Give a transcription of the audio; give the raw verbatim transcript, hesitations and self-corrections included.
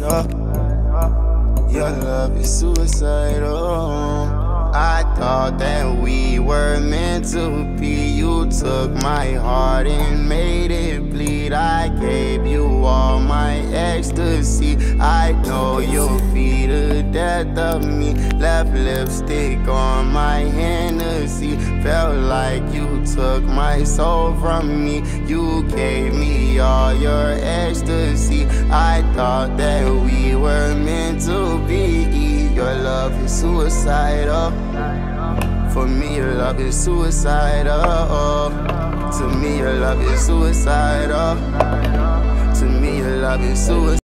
suicidal. Your love is suicidal. I thought that we were meant to be. You took my heart and made it bleed. I gave you all my ecstasy. I know you'll be the death of me. Left lipstick on my Hennessy. Felt like you took my soul from me. You gave me all your ecstasy. I thought that we were meant to be. Your love is suicidal. For me, your love is suicidal. To me, your love is suicidal. To me, your love is suicidal.